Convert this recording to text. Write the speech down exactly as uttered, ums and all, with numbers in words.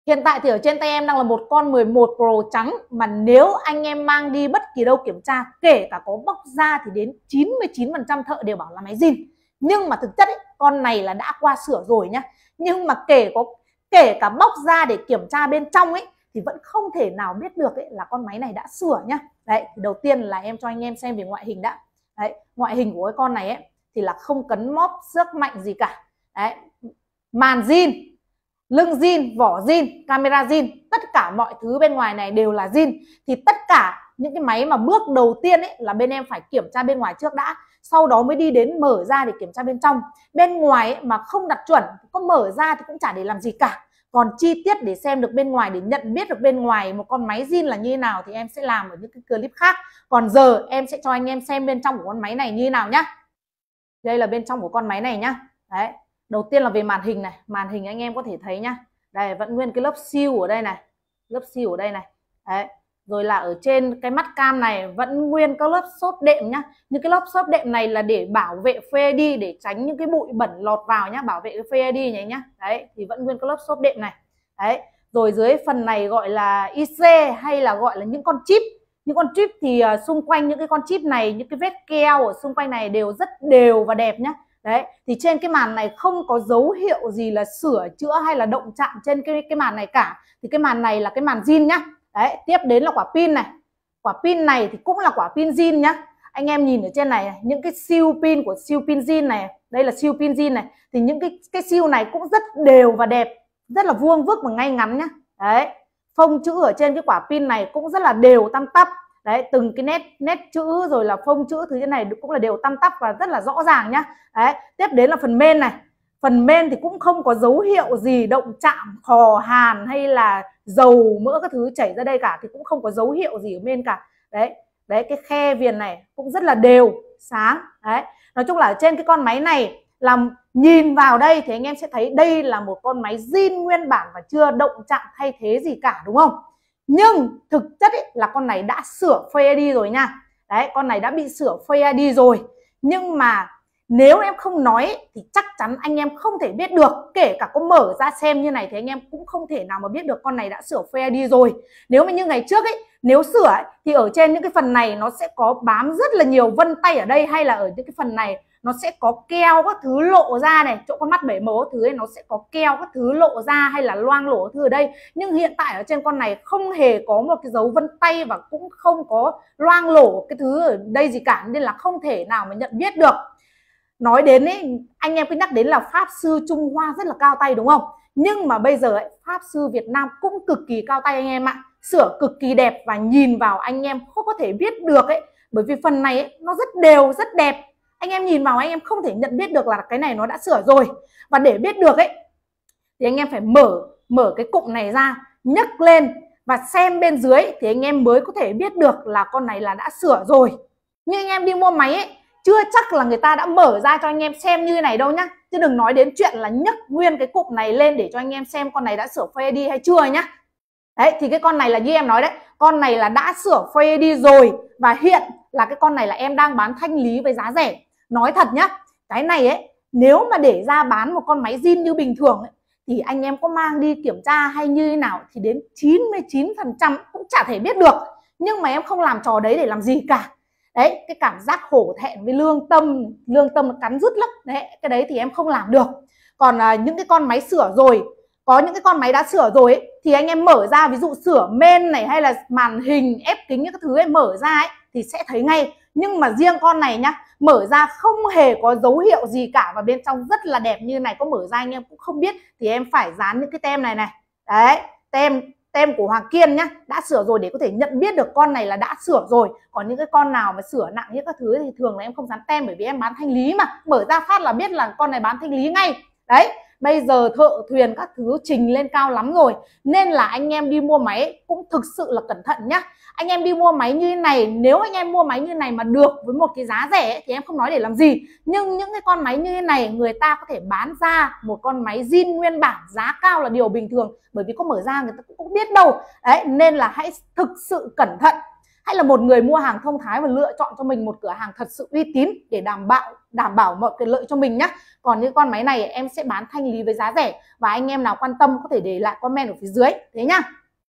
Hiện tại thì ở trên tay em đang là một con mười một Pro trắng, mà nếu anh em mang đi bất kỳ đâu kiểm tra, kể cả có bóc ra thì đến chín mươi chín phần trăm thợ đều bảo là máy zin. Nhưng mà thực chất ấy, con này là đã qua sửa rồi nhá. Nhưng mà kể có kể cả bóc ra để kiểm tra bên trong ấy thì vẫn không thể nào biết được ấy là con máy này đã sửa nhá. Đấy, thì đầu tiên là em cho anh em xem về ngoại hình đã. Đấy, ngoại hình của cái con này ấy thì là không cấn móp xước mạnh gì cả. Đấy, màn zin, lưng zin, vỏ zin, camera zin, tất cả mọi thứ bên ngoài này đều là zin. Thì tất cả những cái máy mà bước đầu tiên ấy là bên em phải kiểm tra bên ngoài trước đã, sau đó mới đi đến mở ra để kiểm tra bên trong. Bên ngoài ấy, mà không đặt chuẩn, có mở ra thì cũng chả để làm gì cả. Còn chi tiết để xem được bên ngoài, để nhận biết được bên ngoài một con máy zin là như thế nào thì em sẽ làm ở những cái clip khác. Còn giờ em sẽ cho anh em xem bên trong của con máy này như thế nào nhá. Đây là bên trong của con máy này nhá. Đấy, đầu tiên là về màn hình này. Màn hình anh em có thể thấy nhá. Đây, vẫn nguyên cái lớp siêu ở đây này, lớp siêu ở đây này. Đấy, rồi là ở trên cái mắt cam này vẫn nguyên các lớp xốp đệm nhá. Những cái lớp xốp đệm này là để bảo vệ Face ai đi, để tránh những cái bụi bẩn lọt vào nhá, bảo vệ cái Face ai đi này nhá. Đấy, thì vẫn nguyên các lớp xốp đệm này. Đấy, rồi dưới phần này gọi là i xê hay là gọi là những con chip. Những con chip thì uh, xung quanh những cái con chip này, những cái vết keo ở xung quanh này đều rất đều và đẹp nhá. Đấy, thì trên cái màn này không có dấu hiệu gì là sửa chữa hay là động chạm trên cái cái màn này cả. Thì cái màn này là cái màn zin nhá. Đấy, tiếp đến là quả pin này. Quả pin này thì cũng là quả pin zin nhá. Anh em nhìn ở trên này, những cái siêu pin của siêu pin zin này, đây là siêu pin zin này, thì những cái cái siêu này cũng rất đều và đẹp, rất là vuông vức và ngay ngắn nhá. Đấy, phông chữ ở trên cái quả pin này cũng rất là đều tăm tắp. Đấy, từng cái nét nét chữ rồi là phông chữ thứ này cũng là đều tăm tắp và rất là rõ ràng nhá. Đấy, tiếp đến là phần main này. Phần main thì cũng không có dấu hiệu gì động chạm, khò hàn hay là dầu mỡ các thứ chảy ra đây cả, thì cũng không có dấu hiệu gì ở main cả. Đấy, đấy, cái khe viền này cũng rất là đều, sáng. Đấy, nói chung là ở trên cái con máy này làm nhìn vào đây thì anh em sẽ thấy đây là một con máy zin nguyên bản và chưa động chạm thay thế gì cả, đúng không? Nhưng thực chất ấy, là con này đã sửa Face ai đi rồi nha. Đấy, con này đã bị sửa Face ai đi rồi. Nhưng mà nếu em không nói ấy, thì chắc chắn anh em không thể biết được. Kể cả có mở ra xem như này thì anh em cũng không thể nào mà biết được con này đã sửa Face ai đi rồi. Nếu mà như ngày trước ấy, nếu sửa ấy, thì ở trên những cái phần này nó sẽ có bám rất là nhiều vân tay ở đây, hay là ở những cái phần này nó sẽ có keo các thứ lộ ra này, chỗ con mắt bảy màu các thứ ấy nó sẽ có keo các thứ lộ ra, hay là loang lổ các thứ ở đây. Nhưng hiện tại ở trên con này không hề có một cái dấu vân tay và cũng không có loang lổ cái thứ ở đây gì cả, nên là không thể nào mà nhận biết được. Nói đến ấy, anh em cứ nhắc đến là pháp sư Trung Hoa rất là cao tay, đúng không? Nhưng mà bây giờ ấy, pháp sư Việt Nam cũng cực kỳ cao tay anh em ạ. Sửa cực kỳ đẹp và nhìn vào anh em không có thể biết được ấy, bởi vì phần này ấy, nó rất đều, rất đẹp. Anh em nhìn vào anh em không thể nhận biết được là cái này nó đã sửa rồi. Và để biết được ấy thì anh em phải mở mở cái cụm này ra, nhấc lên và xem bên dưới thì anh em mới có thể biết được là con này là đã sửa rồi. Nhưng anh em đi mua máy ấy, chưa chắc là người ta đã mở ra cho anh em xem như này đâu nhá. Chứ đừng nói đến chuyện là nhấc nguyên cái cụm này lên để cho anh em xem con này đã sửa Face ai đi hay chưa nhá. Đấy, thì cái con này là như em nói đấy, con này là đã sửa Face ai đi rồi. Và hiện là cái con này là em đang bán thanh lý với giá rẻ. Nói thật nhá, cái này ấy, nếu mà để ra bán một con máy zin như bình thường ấy, thì anh em có mang đi kiểm tra hay như thế nào thì đến chín mươi chín phần trăm cũng chả thể biết được. Nhưng mà em không làm trò đấy để làm gì cả. Đấy, cái cảm giác hổ thẹn với lương tâm, lương tâm nó cắn rứt lắm. Đấy, cái đấy thì em không làm được. Còn à, những cái con máy sửa rồi, có những cái con máy đã sửa rồi ấy, thì anh em mở ra, ví dụ sửa main này hay là màn hình, ép kính những cái thứ ấy mở ra ấy, thì sẽ thấy ngay. Nhưng mà riêng con này nhá, mở ra không hề có dấu hiệu gì cả và bên trong rất là đẹp như này, có mở ra anh em cũng không biết, thì em phải dán những cái tem này này. Đấy, tem tem của Hoàng Kiên nhá, đã sửa rồi để có thể nhận biết được con này là đã sửa rồi. Còn những cái con nào mà sửa nặng như các thứ thì thường là em không dán tem, bởi vì em bán thanh lý mà, mở ra phát là biết là con này bán thanh lý ngay. Đấy, bây giờ thợ thuyền các thứ trình lên cao lắm rồi, nên là anh em đi mua máy cũng thực sự là cẩn thận nhá. Anh em đi mua máy như thế này, nếu anh em mua máy như này mà được với một cái giá rẻ ấy, thì em không nói để làm gì. Nhưng những cái con máy như thế này người ta có thể bán ra một con máy zin nguyên bản giá cao là điều bình thường, bởi vì có mở ra người ta cũng biết đâu. Đấy, nên là hãy thực sự cẩn thận. hãy là một người mua hàng thông thái và lựa chọn cho mình một cửa hàng thật sự uy tín để đảm bảo đảm bảo mọi quyền lợi cho mình nhé. Còn những con máy này em sẽ bán thanh lý với giá rẻ, và anh em nào quan tâm có thể để lại comment ở phía dưới thế nhá.